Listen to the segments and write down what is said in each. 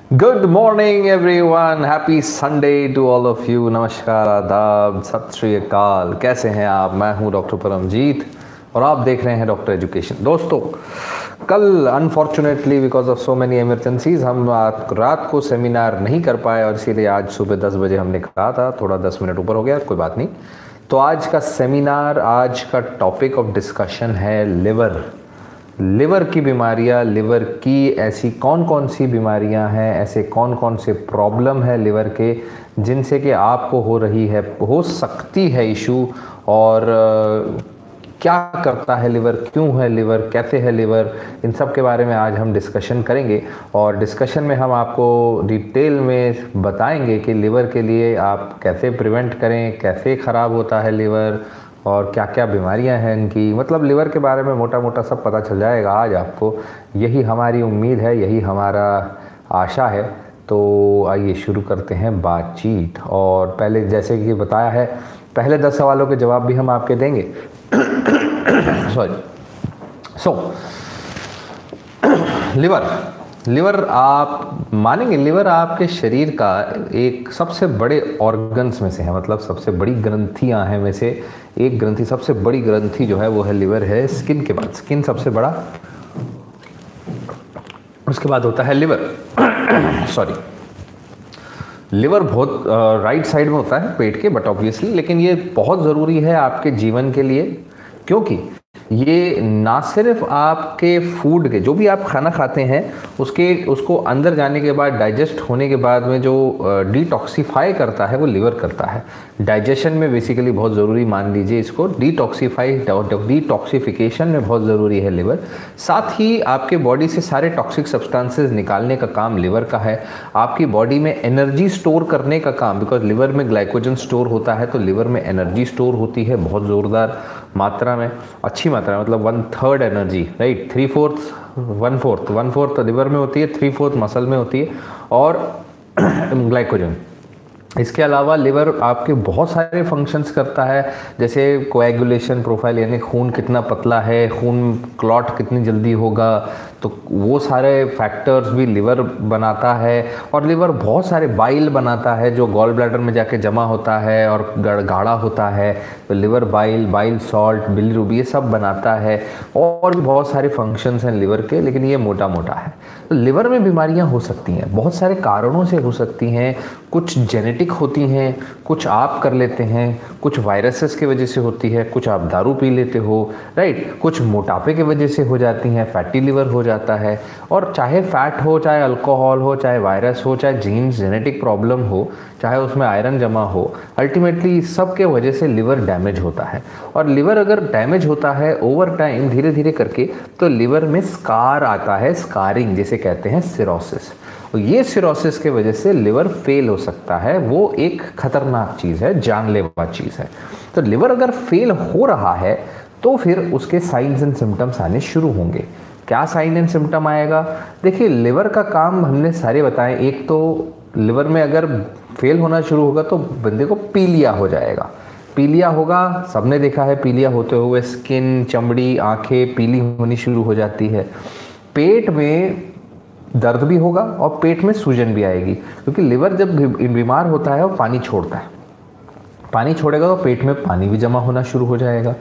Good morning everyone, happy Sunday to all of you. नमस्कार, आदाब, सत श्री अकाल। कैसे हैं आप? मैं हूं डॉक्टर परमजीत और आप देख रहे हैं डॉक्टर एजुकेशन। दोस्तों, कल unfortunately because of so many emergencies हम रात को सेमिनार नहीं कर पाए और इसीलिए आज सुबह 10 बजे हमने कहा था, थोड़ा 10 मिनट ऊपर हो गया, कोई बात नहीं। तो आज का सेमिनार, आज का टॉपिक ऑफ डिस्कशन है लिवर की बीमारियां। लिवर की ऐसी कौन कौन सी बीमारियां हैं, ऐसे कौन कौन से प्रॉब्लम है लिवर के जिनसे कि आपको हो सकती है इशू, और क्या करता है लिवर, क्यों है लिवर, कैसे है लिवर, इन सब के बारे में आज हम डिस्कशन करेंगे। और डिस्कशन में हम आपको डिटेल में बताएंगे कि लिवर के लिए आप कैसे प्रिवेंट करें, कैसे ख़राब होता है लिवर और क्या क्या बीमारियां हैं इनकी। मतलब लिवर के बारे में मोटा मोटा सब पता चल जाएगा आज आपको। यही हमारी उम्मीद है, यही हमारा आशा है। तो आइए शुरू करते हैं बातचीत। और पहले जैसे कि बताया है, पहले 10 सवालों के जवाब भी हम आपके देंगे। लिवर आप मानेंगे, लिवर आपके शरीर का एक सबसे बड़े ऑर्गन्स में से है, मतलब सबसे बड़ी ग्रंथियां हैं में से एक ग्रंथि, सबसे बड़ी ग्रंथि जो है वो है लिवर है। स्किन के बाद, स्किन सबसे बड़ा, उसके बाद होता है लिवर। सॉरी, लिवर बहुत राइट साइड में होता है पेट के, बट ऑब्वियसली, लेकिन ये बहुत ज़रूरी है आपके जीवन के लिए, क्योंकि ये ना सिर्फ आपके फूड के, जो भी आप खाना खाते हैं उसको अंदर जाने के बाद, डाइजेस्ट होने के बाद में जो डिटॉक्सीफाई करता है वो लिवर करता है। डाइजेशन में बेसिकली बहुत ज़रूरी, मान लीजिए इसको, डिटॉक्सिफिकेशन में बहुत ज़रूरी है लिवर। साथ ही आपके बॉडी से सारे टॉक्सिक सब्सटेंसेस निकालने का काम लिवर का है। आपकी बॉडी में एनर्जी स्टोर करने का काम, बिकॉज लिवर में ग्लाइकोजन स्टोर होता है, तो लिवर में एनर्जी स्टोर होती है बहुत ज़ोरदार मात्रा में, अच्छी मात्रा में, मतलब 1/3 एनर्जी, राइट। 1/4 लिवर में होती है, 3/4 मसल में होती है, और ग्लाइकोजन। इसके अलावा लिवर आपके बहुत सारे फंक्शंस करता है, जैसे कोएगुलेशन प्रोफाइल, यानी खून कितना पतला है, खून क्लॉट कितनी जल्दी होगा, तो वो सारे फैक्टर्स भी लिवर बनाता है। और लिवर बहुत सारे बाइल बनाता है जो गॉल ब्लैडर में जाके जमा होता है और गाढ़ा होता है, तो लिवर बाइल सॉल्ट, बिलीरुबिन, ये सब बनाता है। और भी बहुत सारे फंक्शंस हैं लिवर के, लेकिन ये मोटा मोटा है। तो लिवर में बीमारियां हो सकती हैं, बहुत सारे कारणों से हो सकती हैं। कुछ जेनेटिक होती हैं, कुछ आप कर लेते हैं, कुछ वायरसेस की वजह से होती है, कुछ आप दारू पी लेते हो, राइट, कुछ मोटापे की वजह से हो जाती हैं, फैटी लिवर हो जाता है। और चाहे फैट हो, चाहे अल्कोहल हो, चाहे वायरस हो, चाहे जीन्स जेनेटिक प्रॉब्लम हो, चाहे उसमें आयरन जमा हो, अल्टीमेटली सब के वजह से लिवर डैमेज होता है। और लिवर अगर डैमेज होता है ओवर टाइम, धीरे धीरे करके, तो लिवर में स्कार आता है, स्कारिंग जिसे कहते हैं, सिरोसिस। और ये सिरोसिस के वजह से लिवर फेल हो सकता है। वो एक खतरनाक चीज़ है, जानलेवा चीज़ है। तो लिवर अगर फेल हो रहा है तो फिर उसके साइंस एंड सिम्टम्स आने शुरू होंगे। क्या साइन एंड सिम्टम आएगा? देखिए, लिवर का काम हमने सारे बताए। एक तो लिवर में अगर फेल होना शुरू होगा तो बंदे को पीलिया हो जाएगा। पीलिया होगा, सबने देखा है पीलिया होते हुए, स्किन, चमड़ी, आंखें पीली होनी शुरू हो जाती है। पेट में दर्द भी होगा और पेट में सूजन भी आएगी, क्योंकि लिवर जब बीमार होता है वो पानी छोड़ता है। पानी छोड़ेगा तो पेट में पानी भी जमा होना शुरू हो जाएगा।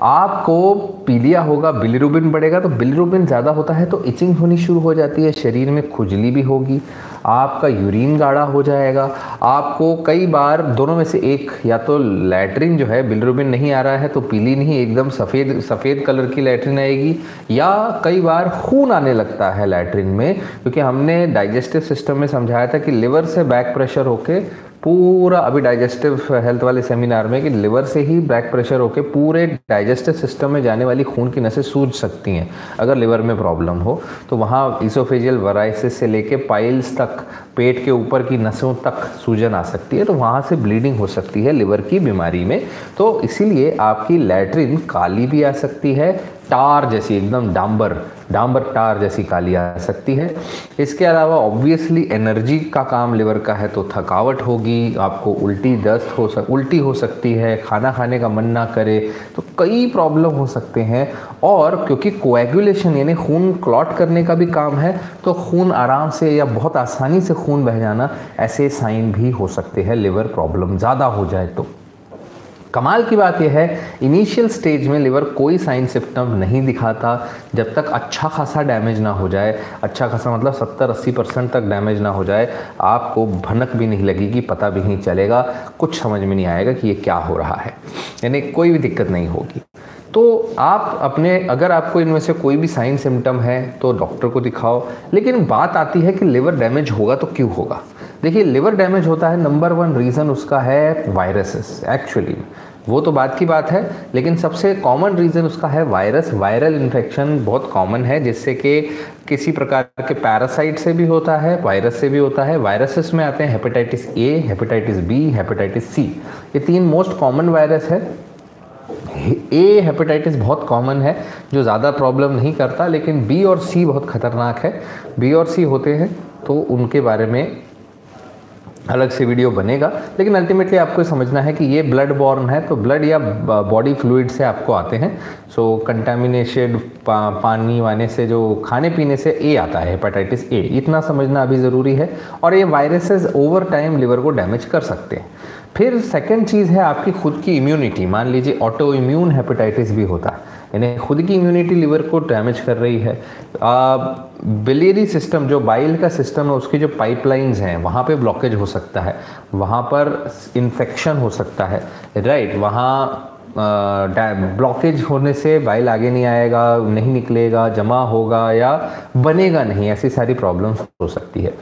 आपको पीलिया होगा, बिलीरुबिन बढ़ेगा, तो बिलीरुबिन ज़्यादा होता है तो इचिंग होनी शुरू हो जाती है, शरीर में खुजली भी होगी, आपका यूरिन गाढ़ा हो जाएगा। आपको कई बार दोनों में से एक, या तो लैट्रिन जो है, बिलीरुबिन नहीं आ रहा है तो पीली नहीं, एकदम सफ़ेद कलर की लैट्रिन आएगी, या कई बार खून आने लगता है लैट्रिन में, क्योंकि हमने डाइजेस्टिव सिस्टम में समझाया था कि लिवर से बैक प्रेशर होके पूरा, अभी डाइजेस्टिव हेल्थ वाले सेमिनार में, कि लिवर से ही बैक प्रेशर होके पूरे डाइजेस्टिव सिस्टम में जाने वाली खून की नसें सूज सकती हैं अगर लिवर में प्रॉब्लम हो। तो वहाँ इसोफेजियल वराइसिस से लेके पाइल्स तक, पेट के ऊपर की नसों तक सूजन आ सकती है, तो वहाँ से ब्लीडिंग हो सकती है लिवर की बीमारी में। तो इसीलिए आपकी लैट्रिन काली भी आ सकती है, टार जैसी, एकदम डांबर टार जैसी काली आ सकती है। इसके अलावा ऑब्वियसली एनर्जी का काम लिवर का है तो थकावट होगी, आपको उल्टी हो सकती है, खाना खाने का मन ना करे, तो कई प्रॉब्लम हो सकते हैं। और क्योंकि कोएगुलेशन यानी खून क्लॉट करने का भी काम है, तो खून आराम से या बहुत आसानी से खून बह जाना, ऐसे साइन भी हो सकते हैं लिवर प्रॉब्लम ज़्यादा हो जाए तो। कमाल की बात यह है, इनिशियल स्टेज में लिवर कोई साइन सिम्टम नहीं दिखाता जब तक अच्छा खासा डैमेज ना हो जाए। अच्छा खासा मतलब 70-80% तक डैमेज ना हो जाए, आपको भनक भी नहीं लगेगी, पता भी नहीं चलेगा, कुछ समझ में नहीं आएगा कि ये क्या हो रहा है, यानी कोई भी दिक्कत नहीं होगी। तो आप अगर आपको इनमें से कोई भी साइन सिम्टम है तो डॉक्टर को दिखाओ। लेकिन बात आती है कि लिवर डैमेज होगा तो क्यों होगा। देखिए, लिवर डैमेज होता है, नंबर 1 रीज़न उसका है वायरसेस। एक्चुअली वो तो बात की बात है, लेकिन सबसे कॉमन रीज़न उसका है वायरस। वायरल इन्फेक्शन बहुत कॉमन है, जिससे कि किसी प्रकार के पैरासाइट से भी होता है, वायरस से भी होता है। वायरसेस में आते हैं hepatitis A, hepatitis B, hepatitis C, ये 3 मोस्ट कॉमन वायरस है। ए हेपेटाइटिस बहुत कॉमन है, जो ज़्यादा प्रॉब्लम नहीं करता, लेकिन बी और सी बहुत ख़तरनाक है। बी और सी होते हैं तो उनके बारे में अलग से वीडियो बनेगा, लेकिन अल्टीमेटली आपको समझना है कि ये ब्लड बॉर्न है, तो ब्लड या बॉडी फ्लूइड से आपको आते हैं। सो कंटामिनेटेड पानी वाने से, जो खाने पीने से ए आता है, हेपेटाइटिस ए, इतना समझना अभी ज़रूरी है। और ये वायरसेस ओवर टाइम लिवर को डैमेज कर सकते हैं। फिर सेकंड चीज़ है आपकी खुद की इम्यूनिटी। मान लीजिए ऑटो इम्यून हेपेटाइटिस भी होता है, यानी खुद की इम्यूनिटी लिवर को डैमेज कर रही है। बिलियरी सिस्टम, जो बाइल का सिस्टम है, उसकी जो पाइपलाइंस हैं वहाँ पे ब्लॉकेज हो सकता है, वहाँ पर इन्फेक्शन हो सकता है, राइट। वहाँ ब्लॉकेज होने से बाइल आगे नहीं आएगा, नहीं निकलेगा, जमा होगा या बनेगा नहीं, ऐसी सारी प्रॉब्लम्स हो सकती है।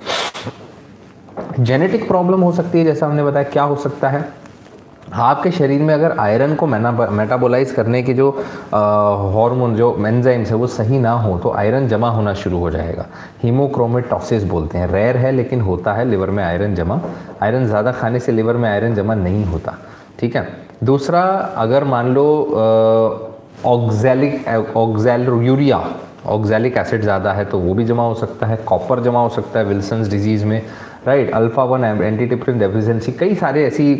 जेनेटिक प्रॉब्लम हो सकती है, जैसा हमने बताया। क्या हो सकता है, आपके शरीर में अगर आयरन को मेटाबोलाइज करने की जो हार्मोन, जो एंजाइम्स है, वो सही ना हो तो आयरन जमा होना शुरू हो जाएगा। हीमोक्रोमेटोसिस बोलते हैं, रेयर है लेकिन होता है लिवर में आयरन जमा। आयरन ज़्यादा खाने से लिवर में आयरन जमा नहीं होता, ठीक है। दूसरा, अगर मान लो ऑक्सैलिक एसिड ज़्यादा है तो वो भी जमा हो सकता है। कॉपर जमा हो सकता है विल्सन्स डिजीज़ में, राइट। अल्फा-1 एंटीट्रिप्सिन डेफिशिएंसी, कई सारे ऐसी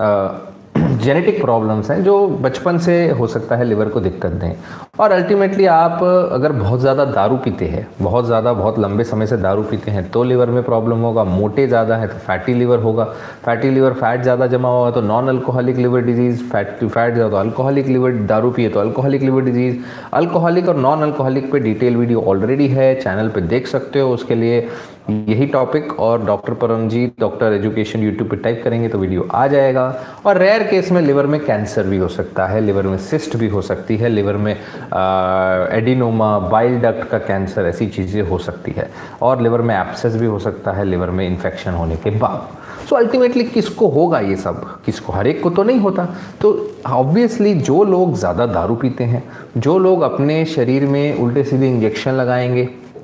जेनेटिक प्रॉब्लम्स हैं जो बचपन से हो सकता है लिवर को दिक्कत दें। और अल्टीमेटली आप अगर बहुत ज़्यादा दारू पीते हैं, बहुत लंबे समय से दारू पीते हैं, तो लिवर में प्रॉब्लम होगा। मोटे ज़्यादा है तो फैटी लिवर होगा। फैटी लिवर, फैट ज़्यादा जमा होगा तो non alcoholic liver disease. Fat ज़्यादा तो अल्कोहलिक लिवर, दारू पिए तो अल्कोहलिक लिवर डिजीज़। अल्कोहलिक और नॉन अल्कोहलिक पे डिटेल वीडियो ऑलरेडी है, चैनल पे देख सकते हो। उसके लिए यही टॉपिक और doctor Paramjit, doctor education YouTube पे टाइप करेंगे तो वीडियो आ जाएगा। और रेयर केस में लिवर में कैंसर भी हो सकता है, लिवर में सिस्ट भी हो सकती है, लिवर में एडिनोमा, बाइल डक्ट का कैंसर, ऐसी चीज़ें हो सकती है। और लिवर में एब्सेस भी हो सकता है लिवर में इन्फेक्शन होने के बाद। सो अल्टीमेटली किसको होगा ये सब, किसको, हर एक को तो नहीं होता। तो ऑब्वियसली जो लोग ज़्यादा दारू पीते हैं, जो लोग अपने शरीर में उल्टे सीधे इंजेक्शन लगाएंगे,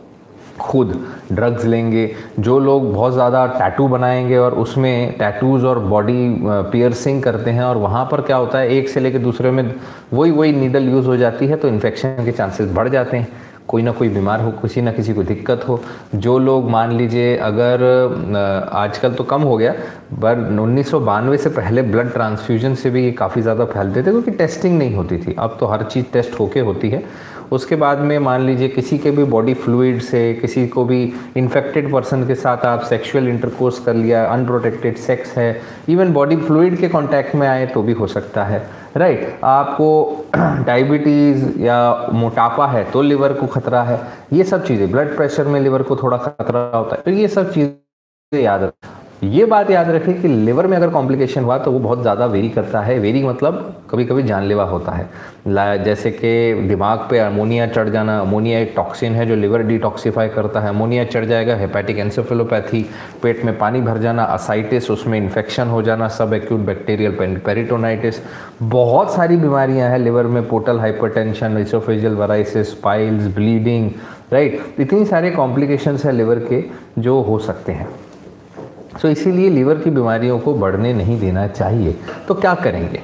खुद ड्रग्स लेंगे, जो लोग बहुत ज़्यादा टैटू बनाएंगे और उसमें टैटूज़ और बॉडी पियर्सिंग करते हैं, और वहाँ पर क्या होता है, एक से लेकर दूसरे में वही नीडल यूज़ हो जाती है, तो इन्फेक्शन के चांसेस बढ़ जाते हैं। कोई ना कोई बीमार हो, किसी ना किसी को दिक्कत हो। जो लोग मान लीजिए, अगर आजकल तो कम हो गया, पर 1992 से पहले ब्लड ट्रांसफ्यूजन से भी ये काफ़ी ज़्यादा फैलते थे, क्योंकि टेस्टिंग नहीं होती थी। अब तो हर चीज़ टेस्ट होके होती है। उसके बाद में मान लीजिए किसी के भी बॉडी फ्लूइड से, किसी को भी इन्फेक्टेड पर्सन के साथ आप सेक्सुअल इंटरकोर्स कर लिया, अनप्रोटेक्टेड सेक्स है, इवन बॉडी फ्लूइड के कांटेक्ट में आए तो भी हो सकता है, राइट। आपको डायबिटीज़ या मोटापा है तो लिवर को खतरा है। ये सब चीज़ें, ब्लड प्रेशर में लिवर को थोड़ा खतरा होता है, तो ये सब चीज़ें याद रखें। ये बात याद रखें कि लिवर में अगर कॉम्प्लिकेशन हुआ तो वो बहुत ज़्यादा वेरी करता है। वेरी मतलब कभी कभी जानलेवा होता है। जैसे कि दिमाग पे अमोनिया चढ़ जाना। अमोनिया एक टॉक्सिन है जो लिवर डिटॉक्सिफाई करता है। अमोनिया चढ़ जाएगा, हेपेटिक एन्सेफेलोपैथी, पेट में पानी भर जाना, असाइटिस, उसमें इन्फेक्शन हो जाना, सब एक्यूट बैक्टीरियल पेरिटोनाइटिस, बहुत सारी बीमारियां हैं लिवर में। Portal hypertension, oesophageal varices, piles, bleeding, right. इतनी सारे कॉम्प्लिकेशंस हैं लिवर के जो हो सकते हैं। सो इसीलिए लिवर की बीमारियों को बढ़ने नहीं देना चाहिए। तो क्या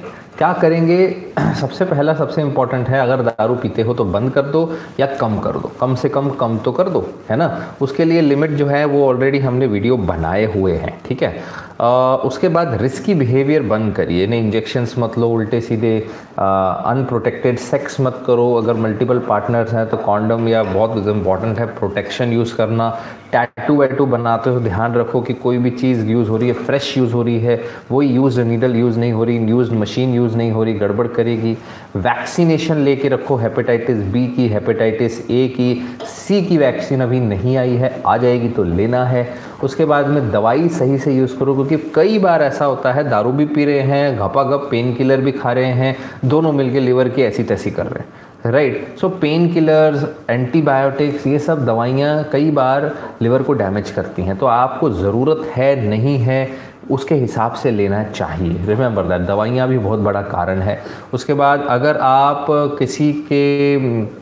क्या करेंगे? सबसे पहला सबसे इम्पॉर्टेंट है, अगर दारू पीते हो तो बंद कर दो या कम कर दो, कम से कम तो कर दो, है ना। उसके लिए लिमिट जो है वो ऑलरेडी हमने वीडियो बनाए हुए हैं, ठीक है। उसके बाद रिस्की बिहेवियर बंद करिए, नहीं इंजेक्शंस मत लो उल्टे सीधे, अनप्रोटेक्टेड सेक्स मत करो, अगर मल्टीपल पार्टनर्स हैं तो कॉन्डम या बहुत इम्पॉर्टेंट है प्रोटेक्शन यूज़ करना। टैटू वैटू बनाते हो ध्यान रखो कि कोई भी चीज़ यूज़ हो रही है फ्रेश यूज़ हो रही है, वही यूज़ नीडल यूज़ नहीं हो रही, यूज़ मशीन यूज़ नहीं हो रही, गड़बड़ करेगी। वैक्सीनेशन लेके रखो, हेपेटाइटिस बी की, हेपेटाइटिस ए की, सी की वैक्सीन अभी नहीं आई है, आ जाएगी तो लेना है। उसके बाद में दवाई सही से यूज़ करो, क्योंकि कई बार ऐसा होता है दारू भी पी रहे हैं, घपाघप पेन किलर भी खा रहे हैं, दोनों मिलके लिवर की ऐसी तैसी कर रहे हैं, right. So pain killers, antibiotics, ये सब दवाइयाँ कई बार लिवर को डैमेज करती हैं, तो आपको ज़रूरत है नहीं है उसके हिसाब से लेना चाहिए। रिमेंबर दैट, दवाइयाँ भी बहुत बड़ा कारण है। उसके बाद अगर आप किसी के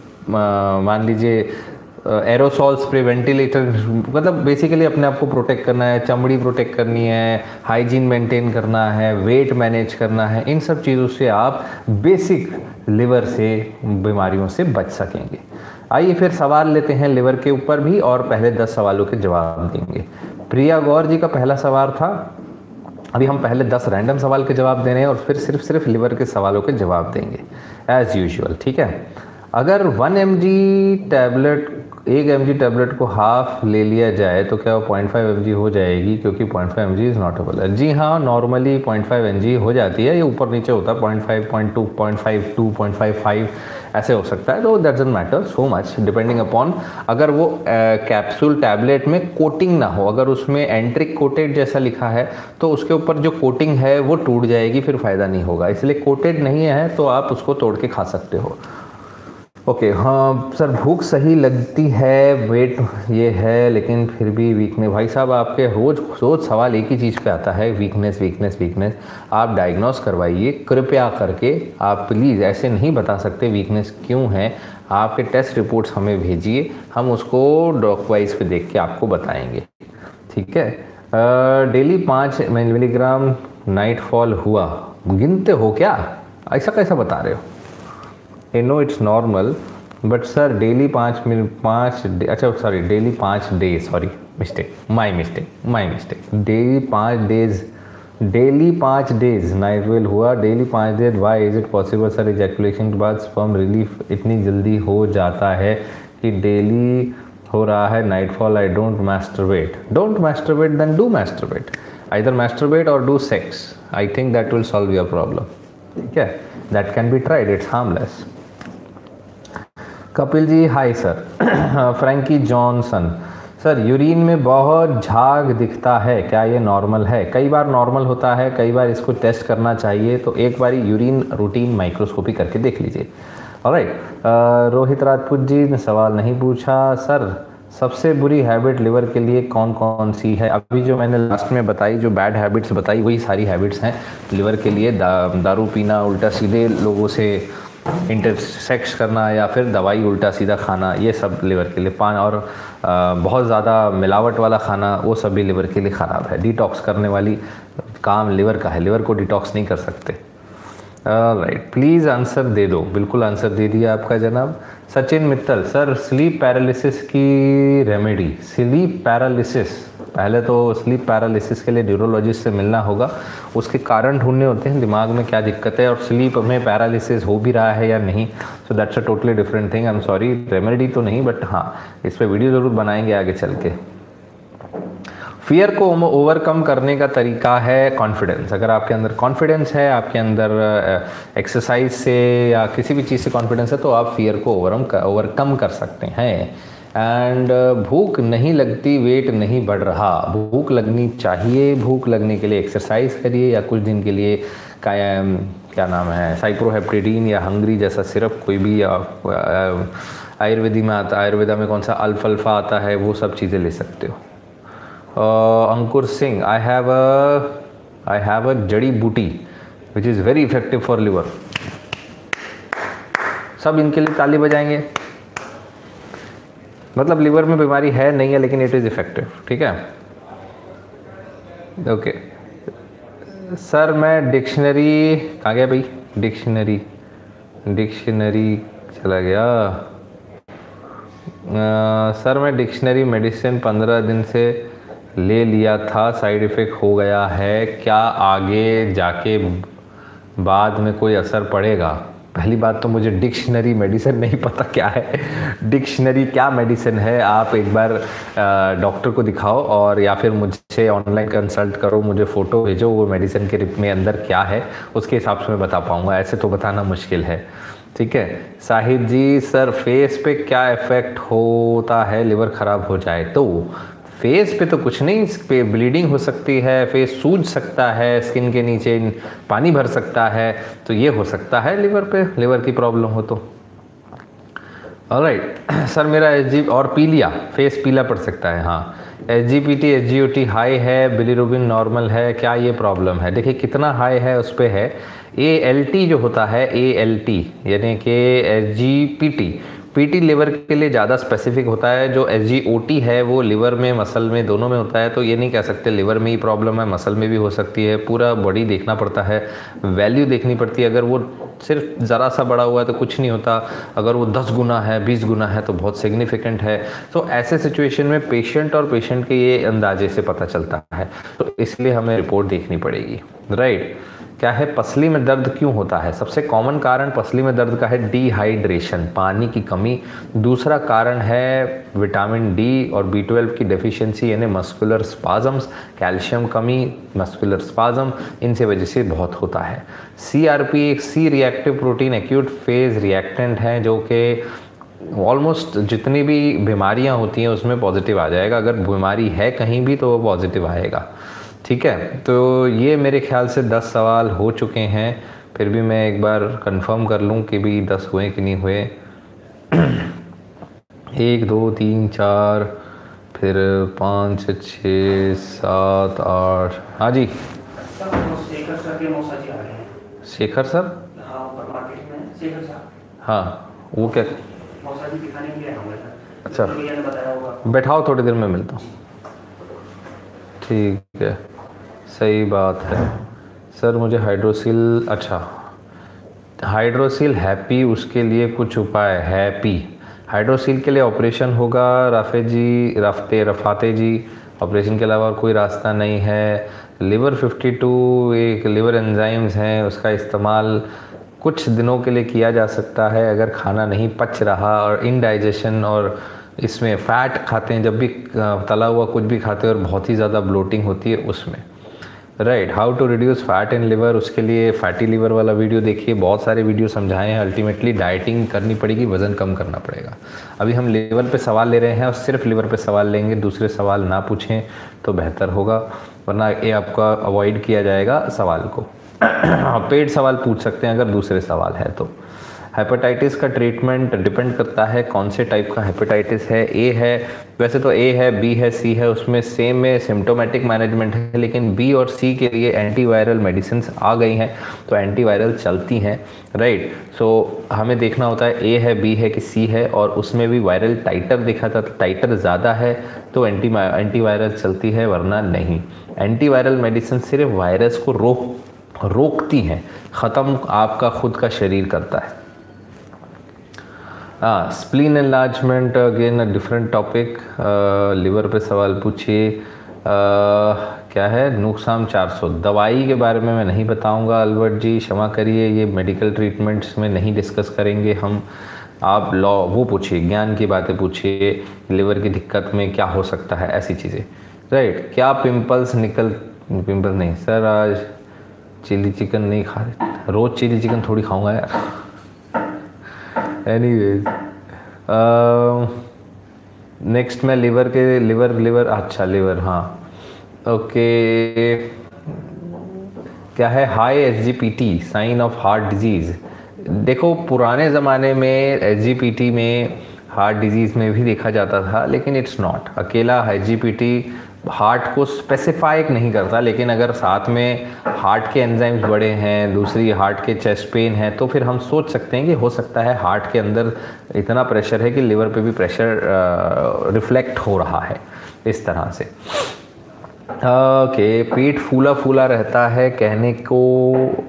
मान लीजिए एरोसॉल स्प्रे, वेंटिलेटर, मतलब बेसिकली अपने आप को प्रोटेक्ट करना है, चमड़ी प्रोटेक्ट करनी है, हाइजीन मेंटेन करना है, वेट मैनेज करना है, इन सब चीज़ों से आप बेसिक लिवर से बीमारियों से बच सकेंगे। आइए फिर सवाल लेते हैं लिवर के ऊपर भी, और पहले 10 सवालों के जवाब देंगे। प्रिया गौर जी का पहला सवाल था, अभी हम पहले 10 रैंडम सवाल के जवाब दे रहे हैं और फिर सिर्फ लिवर के सवालों के जवाब देंगे एज़ यूजुअल, ठीक है। अगर 1 mg टैबलेट, 1 mg टैबलेट को हाफ ले लिया जाए तो क्या वो 0.5 mg हो जाएगी, क्योंकि 0.5 mg इज़ नॉट अवेलेबल? जी हाँ, नॉर्मली 0.5 mg हो जाती है, ये ऊपर नीचे होता है, 0.5, 0.2, 0.52, 0.55 ऐसे हो सकता है। तो that doesn't matter so much, depending upon अगर वो कैप्सूल टैबलेट में कोटिंग ना हो, अगर उसमें एंट्रिक कोटेड जैसा लिखा है तो उसके ऊपर जो कोटिंग है वो टूट जाएगी, फिर फ़ायदा नहीं होगा। इसलिए कोटेड नहीं है तो आप उसको तोड़ के खा सकते हो। ओके, हाँ सर, भूख सही लगती है, वेट ये है, लेकिन फिर भी वीकनेस। भाई साहब, आपके रोज़ सवाल एक ही चीज़ पे आता है, वीकनेस वीकनेस वीकनेस। आप डायग्नोस करवाइए कृपया करके, आप प्लीज़ ऐसे नहीं बता सकते वीकनेस क्यों है। आपके टेस्ट रिपोर्ट्स हमें भेजिए, हम उसको डॉक वाइज पे देख के आपको बताएंगे, ठीक है। डेली 5 मिलीग्राम नाइटफॉल हुआ, गिनते हो क्या? ऐसा कैसा बता रहे हो? I know it's normal, but sir daily 5 अच्छा sorry daily 5 days, sorry mistake, my mistake, daily 5 days nightfall हुआ, daily 5 days. Why is it possible sir, ejaculation के बाद स्पर्म रिलीफ इतनी जल्दी हो जाता है कि डेली हो रहा है nightfall? I don't masturbate then do masturbate, either masturbate और do sex, I think that will solve your problem, ठीक है। That can be tried, it's harmless. Kapil ji hi sir. Frankie Johnson, sir urine में बहुत झाग दिखता है, क्या ये नॉर्मल है? कई बार नॉर्मल होता है, कई बार इसको टेस्ट करना चाहिए, तो एक बार यूरिन रूटीन माइक्रोस्कोपी करके देख लीजिए। ऑलराइट, रोहित राजपूत जी ने सवाल नहीं पूछा। सर सबसे बुरी हैबिट लिवर के लिए कौन कौन सी है? अभी जो मैंने लास्ट में बताई, जो बैड हैबिट्स बताई, वही सारी हैबिट्स हैं लिवर के लिए। दारू पीना, उल्टा सीधे लोगों से इंटरसेक्स करना, या फिर दवाई उल्टा सीधा खाना, ये सब लिवर के लिए। पान और बहुत ज़्यादा मिलावट वाला खाना, वो सब भी लिवर के लिए ख़राब है। डिटॉक्स करने वाली काम लिवर का है, लिवर को डिटॉक्स नहीं कर सकते। राइट, प्लीज़ आंसर दे दो। बिल्कुल आंसर दे दिया आपका जनाब। Sachin Mittal, sir sleep paralysis की रेमेडी। स्लीप पैरालिसिस, पहले तो स्लीप पैरालिसिस के लिए न्यूरोलॉजिस्ट से मिलना होगा, उसके कारण ढूंढने होते हैं, दिमाग में क्या दिक्कत है और स्लीप में पैरालिसिस हो भी रहा है या नहीं। So that's a totally different thing. I am sorry, remedy तो नहीं, बट हाँ इस पर वीडियो ज़रूर बनाएंगे आगे चल के। फियर को ओवरकम करने का तरीका है कॉन्फिडेंस। अगर आपके अंदर कॉन्फिडेंस है, आपके अंदर एक्सरसाइज से या किसी भी चीज़ से कॉन्फिडेंस है, तो आप फियर को ओवरकम कर सकते हैं। एंड भूख नहीं लगती, वेट नहीं बढ़ रहा, भूख लगनी चाहिए। भूख लगने के लिए एक्सरसाइज करिए, या कुछ दिन के लिए क्या नाम है, साइप्रोहेप्टेडीन या हंग्री जैसा सिरप, कोई भी आयुर्वेदी में आता है, आयुर्वेदा में कौन सा अल्फा आता है, वो सब चीज़ें ले सकते हो। अंकुर Singh, I have a jadi buti which is very effective for liver. सब इनके लिए ताली बजाएंगे। मतलब लिवर में बीमारी है नहीं है, लेकिन इट इज़ इफेक्टिव, ठीक है। ओके सर, मैं डिक्शनरी, कहाँ गया भाई, डिक्शनरी चला गया। सर मैं डिक्शनरी मेडिसिन 15 दिन से ले लिया था, साइड इफ़ेक्ट हो गया है, क्या आगे जाके बाद में कोई असर पड़ेगा? पहली बात तो मुझे डिक्शनरी मेडिसिन नहीं पता क्या है। डिक्शनरी क्या मेडिसिन है, आप एक बार डॉक्टर को दिखाओ और या फिर मुझसे ऑनलाइन कंसल्ट करो, मुझे फ़ोटो भेजो वो मेडिसिन के में अंदर क्या है, उसके हिसाब से मैं बता पाऊँगा, ऐसे तो बताना मुश्किल है। ठीक है। साहिद जी, सर फेस पे क्या इफ़ेक्ट होता है लिवर ख़राब हो जाए तो? फेस पे तो कुछ नहीं, इस पे ब्लीडिंग हो सकती है, फेस सूज सकता है, स्किन के नीचे पानी भर सकता है, तो ये हो सकता है लिवर पे, लिवर की प्रॉब्लम हो तो। ऑलराइट सर मेरा एसजी और पीलिया, फेस पीला पड़ सकता है। हाँ, एसजीपीटी एसजीओटी हाई है, बिलीरुबिन नॉर्मल है, क्या ये प्रॉब्लम है? देखिए कितना हाई है उस पर है। एएलटी जो होता है, एएलटी यानी कि एसजीपीटी, पीटी लिवर के लिए ज़्यादा स्पेसिफिक होता है, जो एसजीओटी है वो लिवर में मसल में दोनों में होता है। तो ये नहीं कह सकते लिवर में ही प्रॉब्लम है, मसल में भी हो सकती है, पूरा बॉडी देखना पड़ता है, वैल्यू देखनी पड़ती है। अगर वो सिर्फ ज़रा सा बड़ा हुआ है तो कुछ नहीं होता, अगर वो 10 गुना है 20 गुना है तो बहुत सिग्निफिकेंट है। तो ऐसे सिचुएशन में पेशेंट और पेशेंट के ये अंदाजे से पता चलता है, तो इसलिए हमें रिपोर्ट देखनी पड़ेगी। राइट। क्या है, पसली में दर्द क्यों होता है? सबसे कॉमन कारण पसली में दर्द का है डिहाइड्रेशन, पानी की कमी। दूसरा कारण है विटामिन डी और B12 की डेफिशिएंसी यानी मस्कुलर स्पाजम्स, कैल्शियम कमी, मस्कुलर स्पाजम, इनसे वजह से बहुत होता है। CRP एक C reactive protein acute phase reactant है, जो कि ऑलमोस्ट जितनी भी बीमारियां होती हैं उसमें पॉजिटिव आ जाएगा। अगर बीमारी है कहीं भी तो वो पॉजिटिव आएगा। ठीक है, तो ये मेरे ख्याल से 10 सवाल हो चुके हैं, फिर भी मैं एक बार कंफर्म कर लूँ कि भी 10 हुए कि नहीं हुए। 1 2 3 4 फिर 5 6 7 8। हाँ जी शेखर सर के मौसा जी आ रहे हैं। शेखर सर? हाँ, ऊपर मार्केट में शेखर साहब। हाँ, वो क्या मौसा जी दिखाने के लिए आया हूँ सर। अच्छा, भैया ने बताया होगा। बैठाओ, थोड़ी देर में मिलता हूँ। ठीक है, सही बात है सर। मुझे हाइड्रोसिल, अच्छा हाइड्रोसिल हैप्पी, उसके लिए कुछ उपाय? हैप्पी हाइड्रोसिल के लिए ऑपरेशन होगा रफाते जी, ऑपरेशन के अलावा और कोई रास्ता नहीं है। लिवर 52 एक लिवर एंजाइम्स हैं, उसका इस्तेमाल कुछ दिनों के लिए किया जा सकता है अगर खाना नहीं पच रहा और इनडाइजेशन, और इसमें फ़ैट खाते हैं, जब भी तला हुआ कुछ भी खाते हैं और बहुत ही ज़्यादा ब्लोटिंग होती है उसमें। Right, how to reduce fat in liver, उसके लिए फैटी लिवर वाला वीडियो देखिए, बहुत सारे वीडियो समझाए हैं। अल्टीमेटली डाइटिंग करनी पड़ेगी, वज़न कम करना पड़ेगा। अभी हम लिवर पे सवाल ले रहे हैं और सिर्फ लिवर पे सवाल लेंगे, दूसरे सवाल ना पूछें तो बेहतर होगा, वरना ये आपका अवॉइड किया जाएगा सवाल को। पेड सवाल पूछ सकते हैं अगर दूसरे सवाल है तो। हेपेटाइटिस का ट्रीटमेंट डिपेंड करता है कौन से टाइप का हेपेटाइटिस है। ए है, वैसे तो ए है, बी है, सी है, उसमें सेम में सिम्टोमेटिक मैनेजमेंट है, लेकिन बी और सी के लिए एंटीवायरल मेडिसिन आ गई हैं, तो एंटीवायरल चलती हैं। राइट, सो हमें देखना होता है ए है, बी है कि सी है, और उसमें भी वायरल टाइटर देखा था, तो टाइटर ज़्यादा है तो एंटीवायरल चलती है, वरना नहीं। एंटीवायरल मेडिसिन सिर्फ वायरस को रोकती हैं, ख़त्म आपका खुद का शरीर करता है। Spleen enlargement again a different topic. Liver पे सवाल पूछिए। क्या है, नुकसान 400 दवाई के बारे में मैं नहीं बताऊंगा अल्बर्ट जी, क्षमा करिए, ये मेडिकल ट्रीटमेंट्स में नहीं डिस्कस करेंगे हम। आप लॉ वो पूछिए, ज्ञान की बातें पूछिए, लिवर की दिक्कत में क्या हो सकता है, ऐसी चीज़ें। राइट, क्या पिंपल्स नहीं सर, आज चिली चिकन नहीं खा रहे, रोज़ चिली चिकन थोड़ी खाऊंगा यार। एनीवेज, नेक्स्ट मैं लिवर अच्छा लिवर, हाँ ओके। क्या है high SGPT sign of heart disease? देखो पुराने ज़माने में एसजीपीटी में हार्ट डिजीज़ में भी देखा जाता था, लेकिन इट्स नॉट, अकेला एसजीपीटी हार्ट को स्पेसिफाई नहीं करता, लेकिन अगर साथ में हार्ट के एंजाइम्स बड़े हैं, दूसरी हार्ट के चेस्ट पेन है, तो फिर हम सोच सकते हैं कि हो सकता है हार्ट के अंदर इतना प्रेशर है कि लिवर पे भी प्रेशर रिफ्लेक्ट हो रहा है, इस तरह से। ओके, पेट फूला फूला रहता है कहने को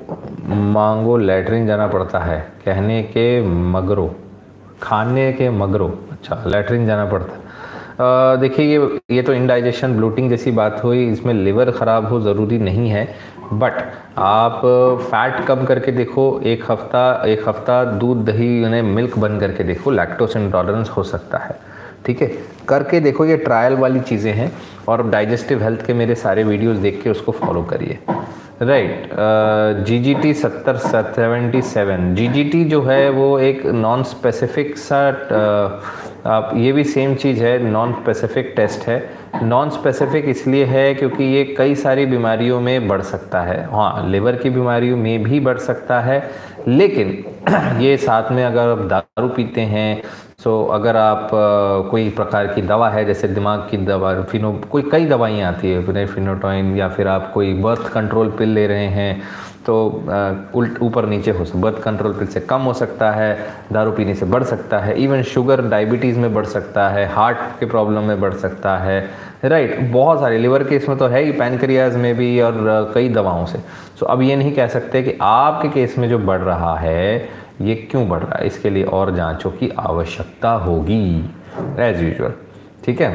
मांगो लैटरिन जाना पड़ता है, कहने के मगरों, खाने के मगरों, अच्छा लैटरिन जाना पड़ता है। देखिए ये तो इंडाइजेशन ब्लोटिंग जैसी बात हुई, इसमें लिवर ख़राब हो ज़रूरी नहीं है, बट आप फैट कम करके देखो, एक हफ़्ता दूध दही यानी मिल्क बंद करके देखो, लैक्टोज इंटॉलरेंस हो सकता है, ठीक है, करके देखो, ये ट्रायल वाली चीज़ें हैं। और डाइजेस्टिव हेल्थ के मेरे सारे वीडियोस देख के उसको फॉलो करिए। राइट, GGT 77, GGT जो है वो एक नॉन स्पेसिफिक सा आप ये भी सेम चीज़ है, नॉन स्पेसिफिक टेस्ट है। नॉन स्पेसिफिक इसलिए है क्योंकि ये कई सारी बीमारियों में बढ़ सकता है, हाँ लिवर की बीमारियों में भी बढ़ सकता है, लेकिन ये साथ में अगर आप दारू पीते हैं, सो अगर आप कोई प्रकार की दवा है, जैसे दिमाग की दवा, कोई कई दवाइयाँ आती है, फिनोटॉइन, या फिर आप कोई बर्थ कंट्रोल पिल ले रहे हैं, तो ऊपर नीचे हो सकता, बर्थ कंट्रोल पिल से कम हो सकता है, दारू पीने से बढ़ सकता है, इवन शुगर डायबिटीज़ में बढ़ सकता है, हार्ट के प्रॉब्लम में बढ़ सकता है। राइट, बहुत सारे लिवर के इसमें तो है ही, पैनक्रियाज में भी, और कई दवाओं से। सो अब ये नहीं कह सकते कि आपके केस में जो बढ़ रहा है ये क्यों बढ़ रहा है, इसके लिए और जांचों की आवश्यकता होगी एज यूजुअल, ठीक है।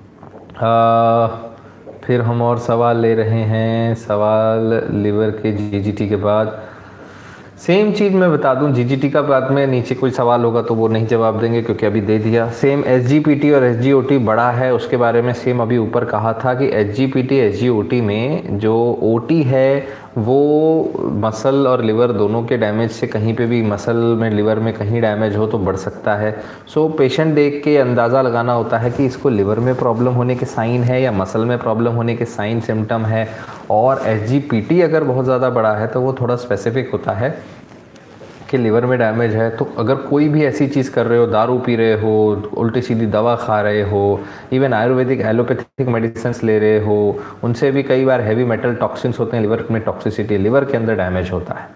फिर हम और सवाल ले रहे हैं, सवाल लिवर के GGT के बाद सेम चीज़ मैं बता दूं, GGT का बाद में नीचे कोई सवाल होगा तो वो नहीं जवाब देंगे क्योंकि अभी दे दिया। सेम SGPT और SGOT बड़ा है, उसके बारे में सेम अभी ऊपर कहा था कि SGPT SGOT में जो OT है वो मसल और लिवर दोनों के डैमेज से, कहीं पे भी मसल में लिवर में कहीं डैमेज हो तो बढ़ सकता है। सो पेशेंट देख के अंदाज़ा लगाना होता है कि इसको लिवर में प्रॉब्लम होने के साइन है या मसल में प्रॉब्लम होने के साइन सिम्टम है। और SGPT अगर बहुत ज़्यादा बड़ा है तो वो थोड़ा स्पेसिफिक होता है कि लिवर में डैमेज है। तो अगर कोई भी ऐसी चीज़ कर रहे हो, दारू पी रहे हो, उल्टी सीधी दवा खा रहे हो, इवन आयुर्वेदिक एलोपैथिक मेडिसिन ले रहे हो, उनसे भी कई बार हैवी मेटल टॉक्सिन्स होते हैं, लिवर में टॉक्सिसिटी, लिवर के अंदर डैमेज होता है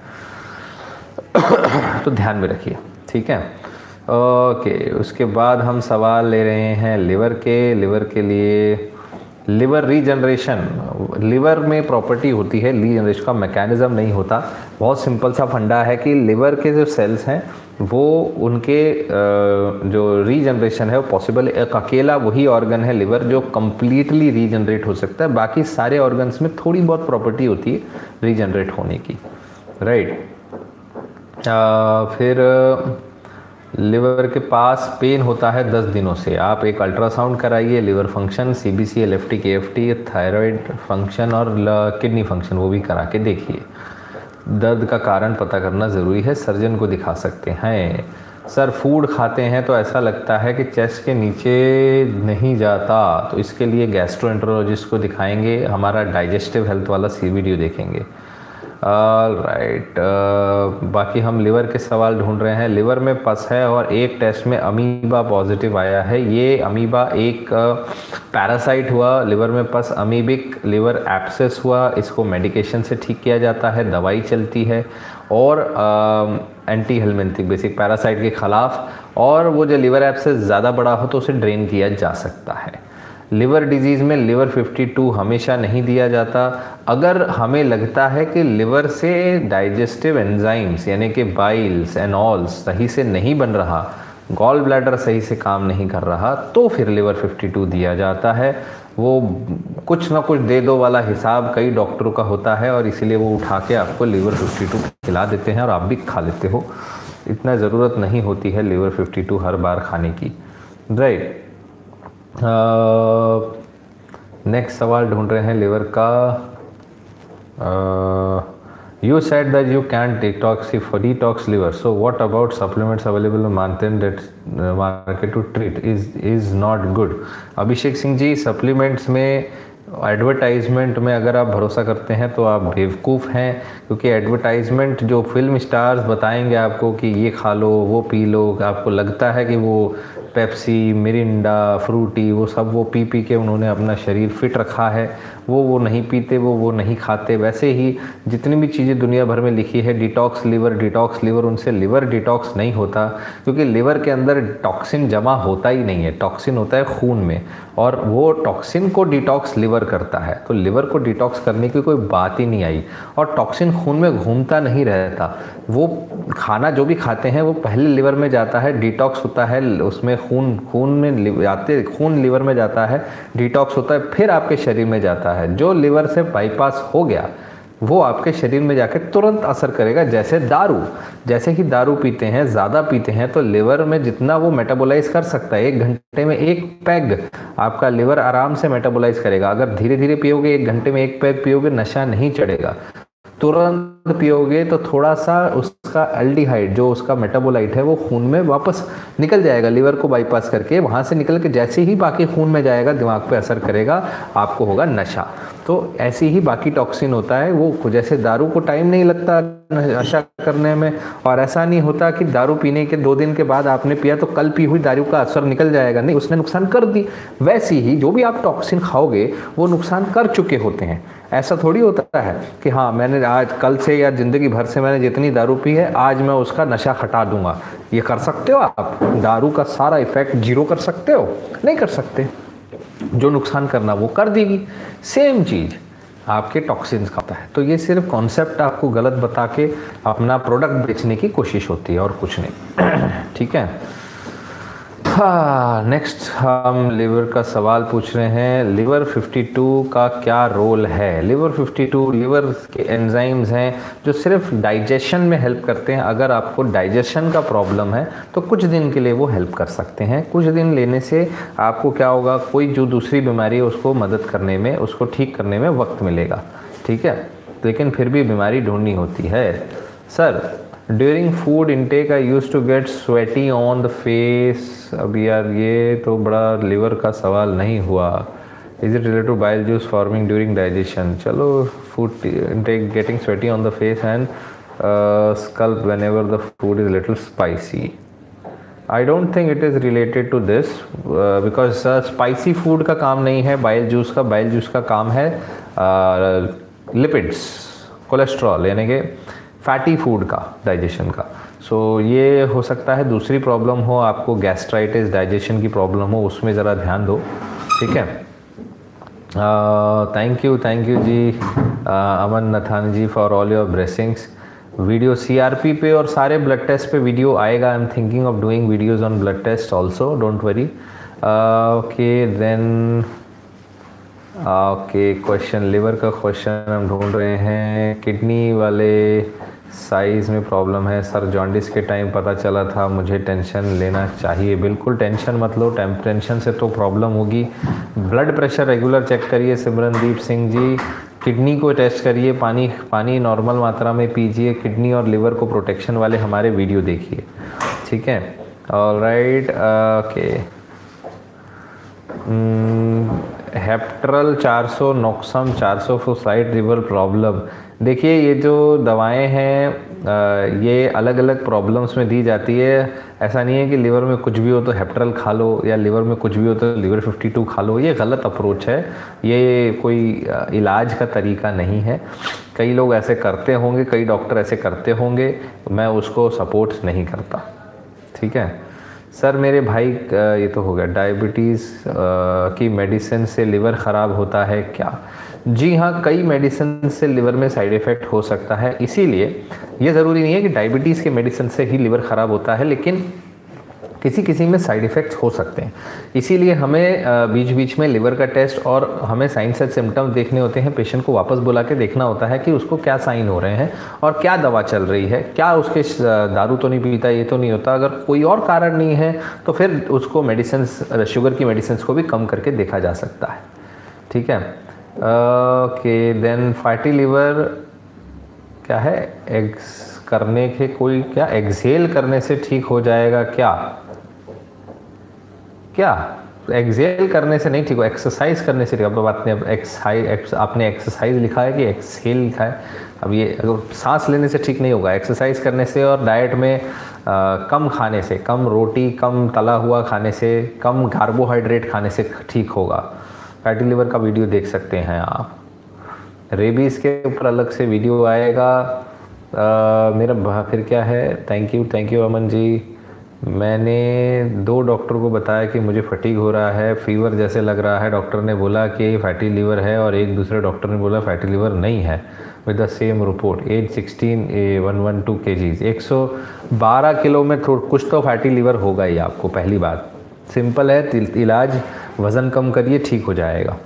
तो ध्यान में रखिए, ठीक है। ओके, उसके बाद हम सवाल ले रहे हैं लिवर के लिए। लिवर रीजनरेशन, लिवर में प्रॉपर्टी होती है, रीजनरेशन का मैकेनिज्म नहीं होता। बहुत सिंपल सा फंडा है कि लिवर के जो सेल्स हैं वो उनके जो रीजनरेशन है वो पॉसिबल, एक अकेला वही ऑर्गन है लिवर जो कम्प्लीटली रीजनरेट हो सकता है, बाकी सारे ऑर्गन्स में थोड़ी बहुत प्रॉपर्टी होती है रीजनरेट होने की। राइट, फिर लिवर के पास पेन होता है 10 दिनों से, आप एक अल्ट्रासाउंड कराइए, liver function, CBC, LFT, KFT, thyroid function और किडनी फंक्शन वो भी करा के देखिए। दर्द का कारण पता करना ज़रूरी है, सर्जन को दिखा सकते हैं। सर फूड खाते हैं तो ऐसा लगता है कि चेस्ट के नीचे नहीं जाता, तो इसके लिए गैस्ट्रोएंटरोलॉजिस्ट को दिखाएंगे, हमारा डाइजेस्टिव हेल्थ वाला वीडियो देखेंगे। राइट, बाकी हम लिवर के सवाल ढूंढ रहे हैं। लिवर में पस है और एक टेस्ट में अमीबा पॉजिटिव आया है। ये अमीबा एक पैरासाइट हुआ, लिवर में पस अमीबिक लिवर एब्सेस हुआ, इसको मेडिकेशन से ठीक किया जाता है, दवाई चलती है, और एंटी हेलमिंथिक बेसिक पैरासाइट के ख़िलाफ़, और वो जो लिवर एब्सेस ज़्यादा बड़ा हो तो उसे ड्रेन किया जा सकता है। लिवर डिजीज़ में लिवर 52 हमेशा नहीं दिया जाता। अगर हमें लगता है कि लिवर से डाइजेस्टिव एंजाइम्स यानी कि बाइल्स एनॉल्स सही से नहीं बन रहा, गॉल ब्लैडर सही से काम नहीं कर रहा, तो फिर लिवर 52 दिया जाता है। वो कुछ ना कुछ दे दो वाला हिसाब कई डॉक्टरों का होता है और इसीलिए वो उठा के आपको लिवर 52 खिला देते हैं और आप भी खा लेते हो। इतना ज़रूरत नहीं होती है लिवर 52 हर बार खाने की। राइट, नेक्स्ट सवाल ढूंढ रहे हैं लिवर का। You said that you can detox liver, so what about supplements available market to treat is not good. Abhishek Singh ji, supplements में एडवर्टाइजमेंट में अगर आप भरोसा करते हैं तो आप बेवकूफ़ हैं, क्योंकि एडवर्टाइजमेंट जो फिल्म स्टार्स बताएंगे आपको कि ये खा लो वो पी लो, आपको लगता है कि वो पेप्सी, मिरिंडा, फ्रूटी, वो सब वो पी के उन्होंने अपना शरीर फिट रखा है, वो नहीं पीते, वो नहीं खाते। वैसे ही जितनी भी चीज़ें दुनिया भर में लिखी है डिटॉक्स लिवर, उनसे लिवर डिटॉक्स नहीं होता, क्योंकि लिवर के अंदर टॉक्सिन जमा होता ही नहीं है। टॉक्सिन होता है खून में, और वो टॉक्सिन को डिटॉक्स लिवर करता है। तो लिवर को डिटॉक्स करने की कोई बात ही नहीं आई। और टॉक्सिन खून में घूमता नहीं रहता, वो खाना जो भी खाते हैं वो पहले लिवर में जाता है, डिटॉक्स होता है उसमें, खून में जाते, खून लिवर में जाता है, डिटॉक्स होता है, फिर आपके शरीर में जाता है। जो लिवर से बाईपास हो गया वो आपके शरीर में जाकर तुरंत असर करेगा। जैसे कि दारू पीते हैं, ज़्यादा पीते हैं, तो लिवर में जितना वो मेटाबोलाइज कर सकता है, 1 घंटे में 1 पैग आपका लिवर आराम से मेटाबोलाइज करेगा। अगर धीरे धीरे पियोगे, 1 घंटे में 1 पैग पियोगे, नशा नहीं चढ़ेगा। तुरंत पियोगे तो थोड़ा सा उसका एल्डिहाइड, जो उसका मेटाबोलाइट है, वो खून में वापस निकल जाएगा, लिवर को बाईपास करके। वहाँ से निकल के जैसे ही बाकी खून में जाएगा, दिमाग पे असर करेगा, आपको होगा नशा। तो ऐसी ही बाकी टॉक्सिन होता है। वो जैसे दारू को टाइम नहीं लगता नशा करने में, और ऐसा नहीं होता कि दारू पीने के 2 दिन के बाद आपने पिया तो कल पी हुई दारू का असर निकल जाएगा, नहीं, उसने नुकसान कर दी। वैसे ही जो भी आप टॉक्सिन खाओगे वो नुकसान कर चुके होते हैं। ऐसा थोड़ी होता है कि हाँ मैंने आज कल से या ज़िंदगी भर से मैंने जितनी दारू पी है आज मैं उसका नशा हटा दूंगा। ये कर सकते हो आप? दारू का सारा इफेक्ट 0 कर सकते हो? नहीं कर सकते। जो नुकसान करना वो कर देगी। सेम चीज़ आपके टॉक्सिन्स का होता है। तो ये सिर्फ कॉन्सेप्ट आपको गलत बता के अपना प्रोडक्ट बेचने की कोशिश होती है, और कुछ नहीं। ठीक है। हाँ, नेक्स्ट हम लिवर का सवाल पूछ रहे हैं, लिवर 52 का क्या रोल है? लिवर 52 लिवर के एंजाइम्स हैं जो सिर्फ डाइजेशन में हेल्प करते हैं। अगर आपको डाइजेशन का प्रॉब्लम है तो कुछ दिन के लिए वो हेल्प कर सकते हैं। कुछ दिन लेने से आपको क्या होगा, कोई जो दूसरी बीमारी है उसको मदद करने में, उसको ठीक करने में वक्त मिलेगा। ठीक है, लेकिन फिर भी बीमारी ढूंढनी होती है। Sir, during food intake I use to get sweaty on the face. अब यार ये तो बड़ा लिवर का सवाल नहीं हुआ। Is it related to bile juice forming during digestion? चलो, food intake getting sweaty on the face and scalp whenever the food is little spicy. I don't think it is related to this, because spicy food का काम नहीं है bile juice का। Bile juice का काम है lipids, cholesterol, यानी कि फैटी फूड का, डाइजेशन का। सो ये हो सकता है दूसरी प्रॉब्लम हो, आपको गैस्ट्राइटिस, डाइजेशन की प्रॉब्लम हो, उसमें ज़रा ध्यान दो। ठीक है। Thank you ji Aman Nathan ji for all your blessings. Video CRP पे और सारे ब्लड टेस्ट पे वीडियो आएगा। I am thinking of doing videos on blood test also, don't worry. Okay then, okay, question, liver का क्वेश्चन हम ढूंढ रहे हैं। किडनी वाले साइज़ में प्रॉब्लम है सर, जॉन्डिस के टाइम पता चला था, मुझे टेंशन लेना चाहिए? बिल्कुल टेंशन मत लो, टेंशन से तो प्रॉब्लम होगी। ब्लड प्रेशर रेगुलर चेक करिए सिमरनदीप सिंह जी। किडनी को टेस्ट करिए, पानी नॉर्मल मात्रा में पीजिए। किडनी और लिवर को प्रोटेक्शन वाले हमारे वीडियो देखिए। ठीक है, alright, okay. Heptral 400, Noxam 400 for slight liver problem. देखिए, ये जो दवाएं हैं ये अलग अलग प्रॉब्लम्स में दी जाती है। ऐसा नहीं है कि लिवर में कुछ भी हो तो हेप्ट्रल खा लो, या लिवर में कुछ भी हो तो लिवर 52 खा लो। ये गलत अप्रोच है, ये कोई इलाज का तरीका नहीं है। कई लोग ऐसे करते होंगे, कई डॉक्टर ऐसे करते होंगे, मैं उसको सपोर्ट नहीं करता। ठीक है सर, मेरे भाई ये तो हो गया, डायबिटीज़ की मेडिसिन से लिवर ख़राब होता है क्या? जी हाँ, कई मेडिसिन से लिवर में साइड इफ़ेक्ट हो सकता है, इसीलिए ये ज़रूरी नहीं है कि डायबिटीज़ के मेडिसिन से ही लिवर ख़राब होता है, लेकिन किसी में साइड इफ़ेक्ट्स हो सकते हैं। इसीलिए हमें बीच बीच में लिवर का टेस्ट और हमें साइंस एंड सिम्टम्स देखने होते हैं। पेशेंट को वापस बुला के देखना होता है कि उसको क्या साइन हो रहे हैं और क्या दवा चल रही है, क्या उसके दारू तो नहीं पीता, ये तो नहीं होता। अगर कोई और कारण नहीं है तो फिर उसको मेडिसिन, शुगर की मेडिसिन को भी कम करके देखा जा सकता है। ठीक है, ओके देन फैटी लिवर क्या है? एग्स करने के कोई क्या एक्सेल करने से ठीक हो जाएगा क्या एक्सेल करने से नहीं ठीक हो, एक्सरसाइज करने से ठीक। अब आपने एक्सरसाइज लिखा है कि एक्सेल लिखा है? अब ये अगर सांस लेने से ठीक नहीं होगा, एक्सरसाइज करने से और डाइट में कम खाने से, कम रोटी, कम तला हुआ खाने से, कम कार्बोहाइड्रेट खाने से ठीक होगा। फैटी लिवर का वीडियो देख सकते हैं आप। रेबीज़ के ऊपर अलग से वीडियो आएगा। मेरा फिर क्या है, थैंक यू अमन जी। मैंने 2 डॉक्टर को बताया कि मुझे फटीग हो रहा है, फीवर जैसे लग रहा है। डॉक्टर ने बोला कि फैटी लिवर है और एक दूसरे डॉक्टर ने बोला फैटी लिवर नहीं है, with the same report. Age 16, 112 kgs, 112 kilo में कुछ तो फैटी लिवर होगा ही आपको। पहली बात सिंपल है, इलाज वज़न कम करिए, ठीक हो जाएगा।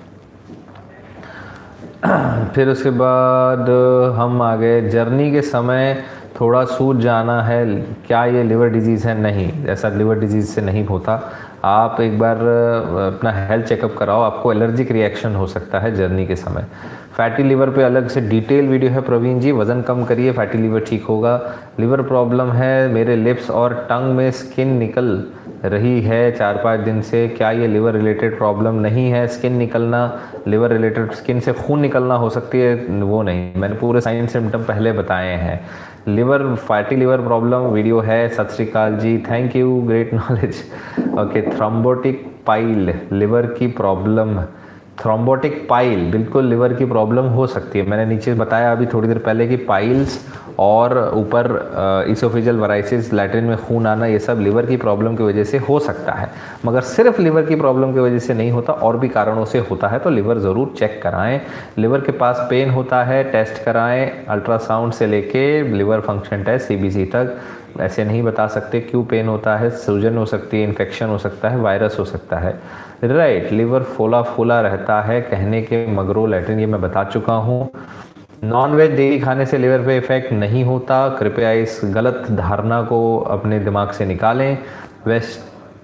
फिर उसके बाद हम आ गए जर्नी के समय थोड़ा सूज जाना है, क्या ये लिवर डिजीज़ है? नहीं, ऐसा लिवर डिजीज़ से नहीं होता। आप एक बार अपना हेल्थ चेकअप कराओ, आपको एलर्जिक रिएक्शन हो सकता है जर्नी के समय। फैटी लिवर पे अलग से डिटेल वीडियो है प्रवीण जी, वज़न कम करिए फैटी लिवर ठीक होगा। लिवर प्रॉब्लम है, मेरे लिप्स और टंग में स्किन निकल रही है 4-5 दिन से, क्या ये लिवर रिलेटेड प्रॉब्लम नहीं है? स्किन निकलना, लिवर रिलेटेड स्किन से खून निकलना हो सकती है, वो नहीं। मैंने पूरे साइन सिम्टम पहले बताए हैं। Liver fatty liver problem video है। सत श्री अकाल जी, thank you, great knowledge. Okay, thrombotic pile liver की प्रॉब्लम, थ्रोम्बोटिक पाइल बिल्कुल लिवर की प्रॉब्लम हो सकती है। मैंने नीचे बताया अभी थोड़ी देर पहले कि पाइल्स और ऊपर इसोफेजियल वराइसिस, लैट्रिन में खून आना, ये सब लिवर की प्रॉब्लम की वजह से हो सकता है। मगर सिर्फ लिवर की प्रॉब्लम की वजह से नहीं होता, और भी कारणों से होता है, तो लिवर ज़रूर चेक कराएं। लिवर के पास पेन होता है, टेस्ट कराएं, अल्ट्रासाउंड से लेके लिवर फंक्शन टेस्ट CBC तक। ऐसे नहीं बता सकते क्यों पेन होता है, सूजन हो सकती है, इन्फेक्शन हो सकता है, वायरस हो सकता है। राइट, लिवर फूला फूला रहता है, कहने के मगरो लैट्रिन, ये मैं बता चुका हूँ। नॉनवेज डेली खाने से लिवर पे इफेक्ट नहीं होता, कृपया इस गलत धारणा को अपने दिमाग से निकालें। वेस्ट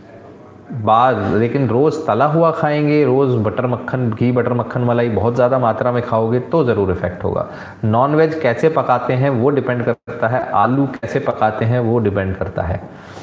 बाद लेकिन रोज़ तला हुआ खाएंगे, रोज़ बटर मक्खन, घी बटर मक्खन मलाई बहुत ज़्यादा मात्रा में खाओगे तो ज़रूर इफेक्ट होगा। नॉनवेज कैसे पकाते हैं वो डिपेंड करता है, आलू कैसे पकाते हैं वो डिपेंड करता है।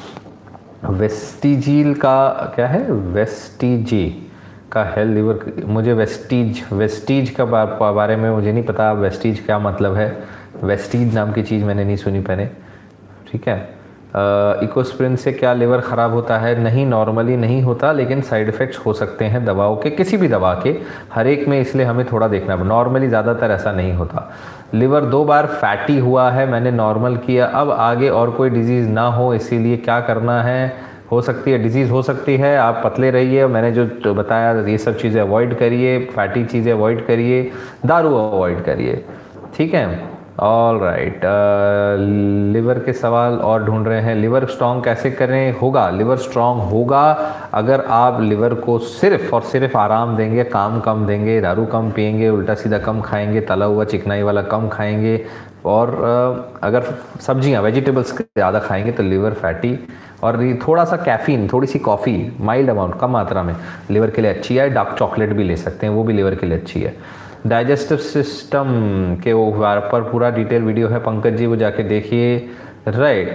वेस्टिजील का क्या है, वेस्टिजी का है लिवर, मुझे वेस्टीज का बारे में मुझे नहीं पता, वेस्टीज क्या मतलब है। वेस्टीज नाम की चीज़ मैंने नहीं सुनी पहले, ठीक है। इकोस्प्रिन से क्या लिवर ख़राब होता है? नहीं, नॉर्मली नहीं होता, लेकिन साइड इफ़ेक्ट्स हो सकते हैं दवाओं के, किसी भी दवा के, हर एक में, इसलिए हमें थोड़ा देखना। नॉर्मली ज़्यादातर ऐसा नहीं होता। लिवर 2 बार फैटी हुआ है, मैंने नॉर्मल किया, अब आगे और कोई डिजीज़ ना हो, इसीलिए क्या करना है? हो सकती है डिजीज़ हो सकती है, आप पतले रहिए, मैंने जो बताया ये सब चीज़ें अवॉइड करिए, फैटी चीज़ें अवॉइड करिए, दारू अवॉइड करिए, ठीक है। ऑल राइट, लिवर के सवाल और ढूंढ रहे हैं। लिवर स्ट्रॉन्ग कैसे करें? होगा, लिवर स्ट्रॉन्ग होगा अगर आप लिवर को सिर्फ और सिर्फ आराम देंगे, काम कम देंगे, दारू कम पिएंगे, उल्टा सीधा कम खाएंगे, तला हुआ चिकनाई वाला कम खाएंगे, और अगर सब्जियां वेजिटेबल्स ज़्यादा खाएंगे तो लिवर फैटी, और थोड़ा सा कैफ़ीन, थोड़ी सी कॉफ़ी माइल्ड अमाउंट, कम मात्रा में, लिवर के लिए अच्छी है। डार्क चॉकलेट भी ले सकते हैं, वो भी लिवर के लिए अच्छी है। डाइजेस्टिव सिस्टम के ऊपर पूरा डिटेल वीडियो है पंकज जी, वो जाके देखिए। राइट,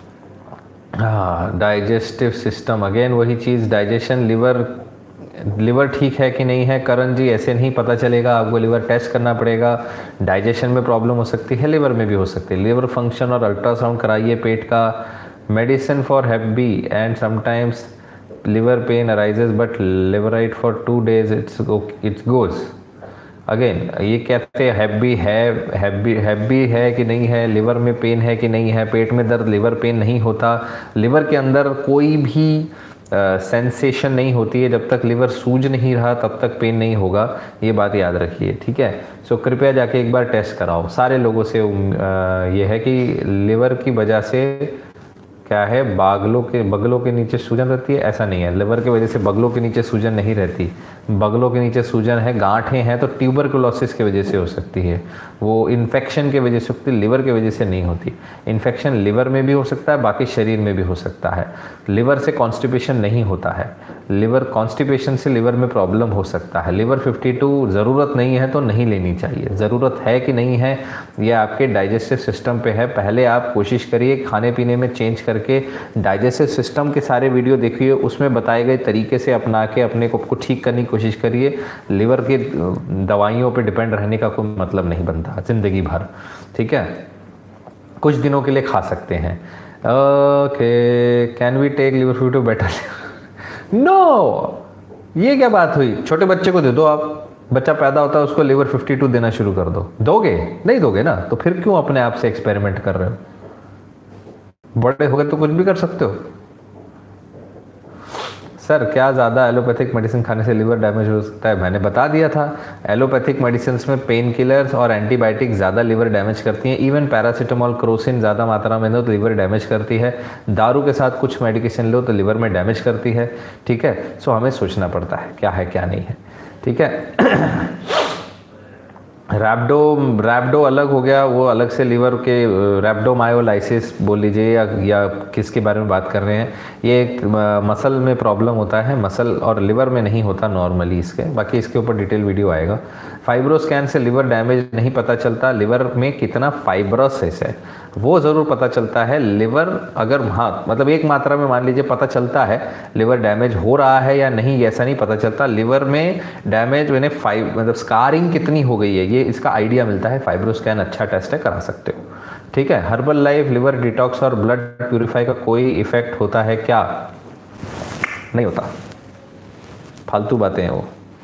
हाँ, डाइजेस्टिव सिस्टम, अगेन वही चीज़, डाइजेशन, लिवर ठीक है कि नहीं है? करण जी, ऐसे नहीं पता चलेगा, आपको लिवर टेस्ट करना पड़ेगा। डाइजेशन में प्रॉब्लम हो सकती है, लिवर में भी हो सकती है। लिवर फंक्शन और अल्ट्रासाउंड कराइए पेट का। Medicine for happy and sometimes liver pain arises but liver right for 2 days it's goes. Again ये कहते हैं हैप्पी है कि नहीं है, लिवर में पेन है कि नहीं है, पेट में दर्द, लिवर पेन नहीं होता, लिवर के अंदर कोई भी सेंसेशन नहीं होती है, जब तक लिवर सूज नहीं रहा तब तक पेन नहीं होगा, ये बात याद रखिए, ठीक है। सो कृपया जाके एक बार टेस्ट कराओ। सारे लोगों से ये है कि लिवर की वजह से क्या है, बगलों के नीचे सूजन रहती है, ऐसा नहीं है। लिवर की वजह से बगलों के नीचे सूजन नहीं रहती, बगलों के नीचे सूजन है, गांठें हैं तो ट्यूबरकुलोसिस की वजह से हो सकती है, वो इन्फेक्शन की वजह से होती है, लिवर की वजह से नहीं होती। इन्फेक्शन लिवर में भी हो सकता है, बाकी शरीर में भी हो सकता है। लिवर से कॉन्स्टिपेशन नहीं होता है, लिवर कॉन्स्टिपेशन से लिवर में प्रॉब्लम हो सकता है। लिवर 52 ज़रूरत नहीं है तो नहीं लेनी चाहिए, ज़रूरत है कि नहीं है ये आपके डाइजेस्टिव सिस्टम पे है। पहले आप कोशिश करिए खाने पीने में चेंज करके डाइजेस्टिव सिस्टम के सारे वीडियो देखिए, उसमें बताए गए तरीके से अपना के अपने को ठीक करने की कोशिश करिए। लिवर की दवाइयों पे डिपेंड रहने का कोई मतलब नहीं बनता ज़िंदगी भर, ठीक है, कुछ दिनों के लिए खा सकते हैं। Okay, can we take liver fruit better? No, ये क्या बात हुई? छोटे बच्चे को दे दो आप, बच्चा पैदा होता है उसको लिवर 52 देना शुरू कर दो, दोगे? नहीं दोगे ना, तो फिर क्यों अपने आप से एक्सपेरिमेंट कर रहे हो? बड़े हो गए तो कुछ भी कर सकते हो। सर क्या ज़्यादा एलोपैथिक मेडिसिन खाने से लिवर डैमेज हो सकता है? मैंने बता दिया था, एलोपैथिक मेडिसिन में पेन किलर्स और एंटीबायोटिक ज़्यादा लिवर डैमेज करती हैं। इवन पैरासीटामोल, क्रोसिन ज़्यादा मात्रा में लो तो लिवर डैमेज करती है। दारू के साथ कुछ मेडिकेशन लो तो लिवर में डैमेज करती है। ठीक है, सो हमें सोचना पड़ता है क्या है क्या नहीं है। ठीक है। रैप्डो अलग हो गया, वो अलग से लिवर के रैप्डोमायोलाइसिस बोल लीजिए या किसके बारे में बात कर रहे हैं। ये एक मसल में प्रॉब्लम होता है, मसल और लिवर में नहीं होता नॉर्मली इसके। बाकी इसके ऊपर डिटेल वीडियो आएगा। फाइब्रोस्कैन से लिवर डैमेज नहीं पता चलता, लिवर में कितना फाइब्रोसिस है वो ज़रूर पता चलता है। लिवर अगर हाँ मतलब एक मात्रा में मान लीजिए पता चलता है लिवर डैमेज हो रहा है या नहीं, ऐसा नहीं पता चलता। लिवर में डैमेज मैंने मतलब स्कारिंग कितनी हो गई है ये इसका आइडिया मिलता है। फाइब्रोस्कैन अच्छा टेस्ट है, करा सकते हो। ठीक है। हर्बल लाइफ लिवर डिटॉक्स और ब्लड प्यूरिफाई का कोई इफेक्ट होता है क्या? नहीं होता, फालतू बातें हैं वो।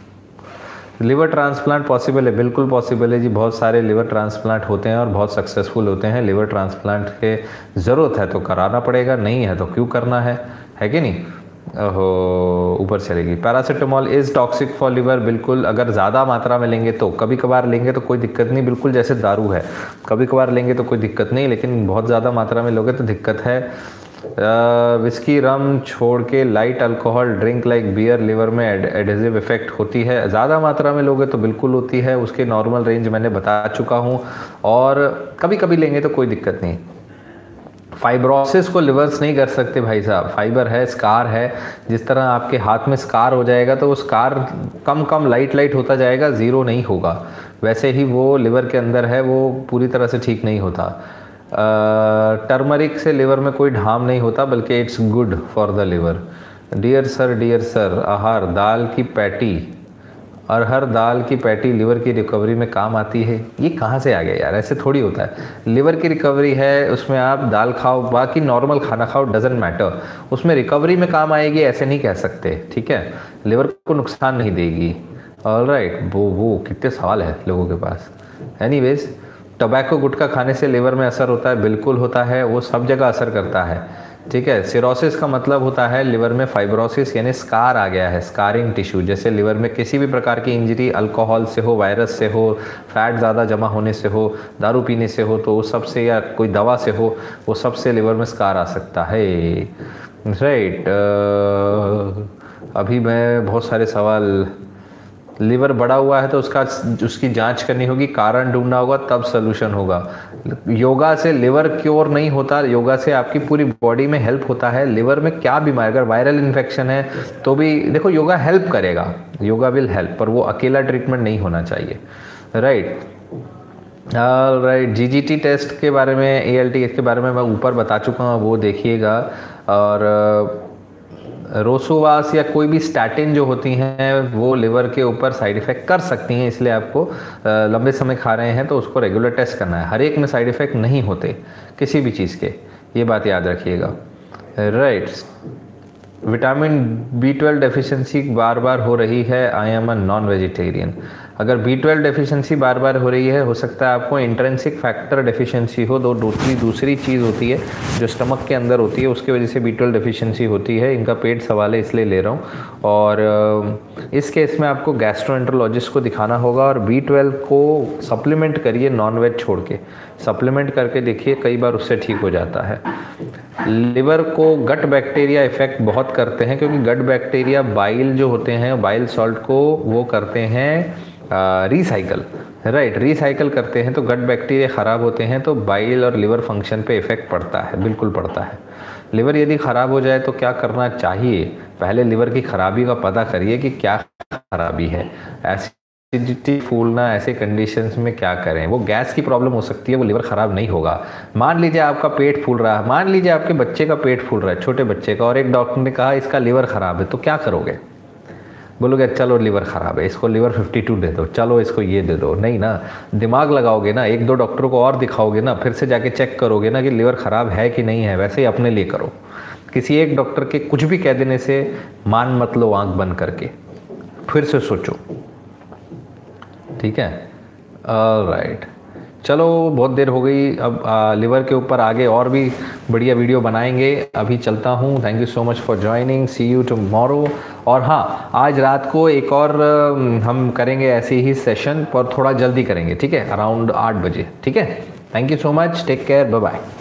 लिवर ट्रांसप्लांट पॉसिबल है? बिल्कुल पॉसिबल है जी। बहुत सारे लिवर ट्रांसप्लांट होते हैं और बहुत सक्सेसफुल होते हैं। लिवर ट्रांसप्लांट के ज़रूरत है तो कराना पड़ेगा, नहीं है तो क्यों करना है कि नहीं? ओहो, ऊपर चलेगी। Paracetamol is toxic for liver? बिल्कुल, अगर ज़्यादा मात्रा में लेंगे तो। कभी कभार लेंगे तो कोई दिक्कत नहीं, बिल्कुल जैसे दारू है, कभी कभार लेंगे तो कोई दिक्कत नहीं, लेकिन बहुत ज़्यादा मात्रा में लोगे तो दिक्कत है। विस्की रम छोड़ के light alcohol drink like beer liver में एडेसिव इफेक्ट होती है? ज़्यादा मात्रा में लोगे तो बिल्कुल होती है, उसके नॉर्मल रेंज मैंने बता चुका हूँ। और कभी कभी लेंगे तो कोई दिक्कत नहीं। फाइब्रोसिस को रिवर्स नहीं कर सकते भाई साहब, फाइबर है, स्कार है। जिस तरह आपके हाथ में स्कार हो जाएगा तो वो स्कार कम लाइट होता जाएगा, ज़ीरो नहीं होगा। वैसे ही वो लिवर के अंदर है, वो पूरी तरह से ठीक नहीं होता। टर्मरिक से लिवर में कोई ढाम नहीं होता, बल्कि it's good for the liver. Dear sir, आहार दाल की पैटी, अरहर दाल की पैटी लिवर की रिकवरी में काम आती है? ये कहाँ से आ गया यार, ऐसे थोड़ी होता है। लिवर की रिकवरी है, उसमें आप दाल खाओ, बाकी नॉर्मल खाना खाओ, डजेंट मैटर, उसमें रिकवरी में काम आएगी ऐसे नहीं कह सकते। ठीक है, लिवर को नुकसान नहीं देगी। ऑलराइट, वो कितने सवाल है लोगों के पास। एनीवेज, टोबैको गुटखा खाने से लिवर में असर होता है? बिल्कुल होता है, वो सब जगह असर करता है। ठीक है। सिरोसिस का मतलब होता है लिवर में फाइब्रोसिस यानी स्कार आ गया है, स्कारिंग टिश्यू। जैसे लिवर में किसी भी प्रकार की इंजरी अल्कोहल से हो, वायरस से हो, फैट ज़्यादा जमा होने से हो, दारू पीने से हो, तो वो सबसे, या कोई दवा से हो, वो सबसे लिवर में स्कार आ सकता है। राइट। अभी मैं बहुत सारे सवाल, लिवर बड़ा हुआ है तो उसकी जांच करनी होगी, कारण ढूंढना होगा, तब सोल्यूशन होगा। योगा से लिवर क्योर नहीं होता, योगा से आपकी पूरी बॉडी में हेल्प होता है। लिवर में क्या बीमारी, अगर वायरल इन्फेक्शन है तो भी देखो योगा हेल्प करेगा, योगा विल हेल्प, पर वो अकेला ट्रीटमेंट नहीं होना चाहिए। राइट। जीजीटी टेस्ट के बारे में, एएलटी के बारे में मैं ऊपर बता चुका हूँ, वो देखिएगा। और रोसोवास या कोई भी स्टैटिन जो होती हैं वो लिवर के ऊपर साइड इफ़ेक्ट कर सकती हैं, इसलिए आपको लंबे समय खा रहे हैं तो उसको रेगुलर टेस्ट करना है। हर एक में साइड इफ़ेक्ट नहीं होते किसी भी चीज़ के, ये बात याद रखिएगा। राइट। विटामिन B12 डेफिशिएंसी बार बार हो रही है, I am a non vegetarian. अगर B12 डेफिशिएंसी बार बार हो रही है, हो सकता है आपको इंट्रिंसिक फैक्टर डेफिशिएंसी हो, दूसरी चीज़ होती है जो स्टमक के अंदर होती है, उसकी वजह से B12 डेफिशिएंसी होती है। इनका पेट सवाल है इसलिए ले रहा हूँ। और इस केस में आपको गैस्ट्रोएंटरोलॉजिस्ट को दिखाना होगा। और B12 को सप्लीमेंट करिए, नॉन वेज छोड़ के सप्लीमेंट करके देखिए, कई बार उससे ठीक हो जाता है। लिवर को गट बैक्टीरिया इफेक्ट बहुत करते हैं, क्योंकि गट बैक्टीरिया बाइल जो होते हैं, बाइल सॉल्ट को वो करते हैं रिसाइकल। राइट, रिसाइकल करते हैं तो गट बैक्टीरिया ख़राब होते हैं, तो बाइल और लिवर फंक्शन पे इफ़ेक्ट पड़ता है, बिल्कुल पड़ता है। लिवर यदि ख़राब हो जाए तो क्या करना चाहिए? पहले लिवर की ख़राबी का पता करिए कि क्या ख़राबी है। एसिडिटी, फूलना, ऐसे कंडीशंस में क्या करें? वो गैस की प्रॉब्लम हो सकती है, वो लिवर ख़राब नहीं होगा। मान लीजिए आपका पेट फूल रहा है, मान लीजिए आपके बच्चे का पेट फूल रहा है, छोटे बच्चे का, और एक डॉक्टर ने कहा इसका लिवर ख़राब है, तो क्या करोगे? बोलोगे चलो लिवर ख़राब है, इसको लिवर 52 दे दो, चलो इसको ये दे दो? नहीं ना, दिमाग लगाओगे ना, एक दो डॉक्टरों को और दिखाओगे ना, फिर से जाके चेक करोगे ना कि लिवर ख़राब है कि नहीं है। वैसे ही अपने लिए करो, किसी एक डॉक्टर के कुछ भी कह देने से मान मत लो आंख बंद करके। फिर से सोचो, ठीक है। ऑलराइट, चलो बहुत देर हो गई, अब लिवर के ऊपर आगे और भी बढ़िया वीडियो बनाएंगे। अभी चलता हूँ, thank you so much for joining, see you tomorrow. और हाँ, आज रात को एक और हम करेंगे ऐसे ही सेशन, पर थोड़ा जल्दी करेंगे, ठीक है, अराउंड 8 बजे, ठीक है। Thank you so much, take care, bye bye.